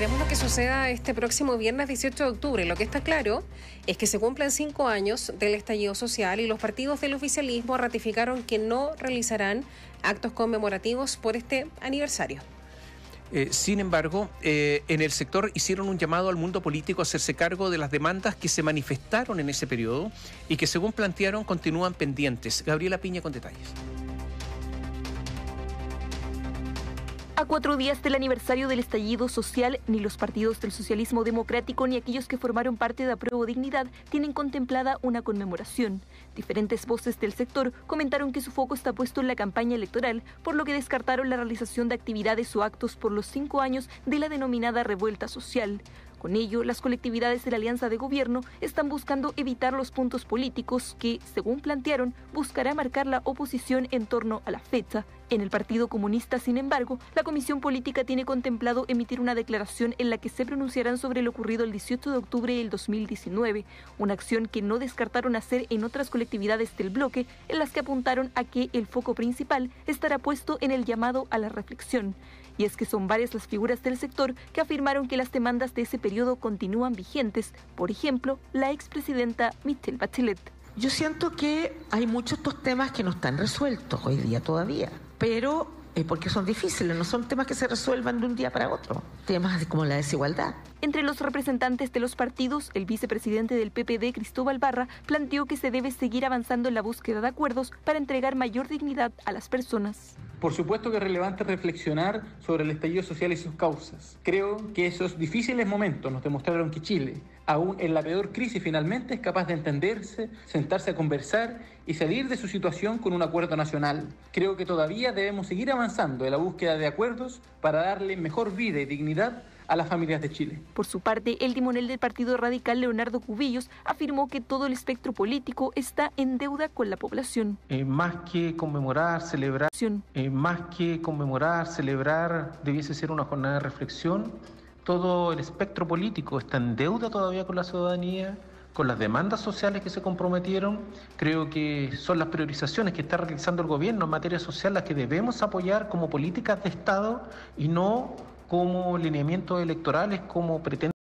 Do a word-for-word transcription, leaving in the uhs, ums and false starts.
Veremos lo que suceda este próximo viernes dieciocho de octubre. Lo que está claro es que se cumplen cinco años del estallido social y los partidos del oficialismo ratificaron que no realizarán actos conmemorativos por este aniversario. Eh, sin embargo, eh, en el sector hicieron un llamado al mundo político a hacerse cargo de las demandas que se manifestaron en ese periodo y que, según plantearon, continúan pendientes. Gabriela Piña con detalles. A cuatro días del aniversario del estallido social, ni los partidos del socialismo democrático ni aquellos que formaron parte de Apruebo Dignidad tienen contemplada una conmemoración. Diferentes voces del sector comentaron que su foco está puesto en la campaña electoral, por lo que descartaron la realización de actividades o actos por los cinco años de la denominada revuelta social. Con ello, las colectividades de la alianza de gobierno están buscando evitar los puntos políticos que, según plantearon, buscará marcar la oposición en torno a la fecha. En el Partido Comunista, sin embargo, la Comisión Política tiene contemplado emitir una declaración en la que se pronunciarán sobre lo ocurrido el dieciocho de octubre del dos mil diecinueve, una acción que no descartaron hacer en otras colectividades del bloque, en las que apuntaron a que el foco principal estará puesto en el llamado a la reflexión. Y es que son varias las figuras del sector que afirmaron que las demandas de ese periodo continúan vigentes, por ejemplo, la expresidenta Michelle Bachelet. Yo siento que hay muchos estos temas que no están resueltos hoy día todavía, pero eh, porque son difíciles, no son temas que se resuelvan de un día para otro, temas como la desigualdad. Entre los representantes de los partidos, el vicepresidente del P P D, Cristóbal Barra, planteó que se debe seguir avanzando en la búsqueda de acuerdos para entregar mayor dignidad a las personas. Por supuesto que es relevante reflexionar sobre el estallido social y sus causas. Creo que esos difíciles momentos nos demostraron que Chile, aún en la peor crisis, finalmente es capaz de entenderse, sentarse a conversar y salir de su situación con un acuerdo nacional. Creo que todavía debemos seguir avanzando en la búsqueda de acuerdos para darle mejor vida y dignidad a las familias de Chile. Por su parte, el timonel del Partido Radical, Leonardo Cubillos, afirmó que todo el espectro político está en deuda con la población. Eh, más que conmemorar, celebrar, eh, más que conmemorar, celebrar, debiese ser una jornada de reflexión. Todo el espectro político está en deuda todavía con la ciudadanía, con las demandas sociales que se comprometieron. Creo que son las priorizaciones que está realizando el gobierno en materia social las que debemos apoyar como políticas de Estado y no como lineamientos electorales como pretenden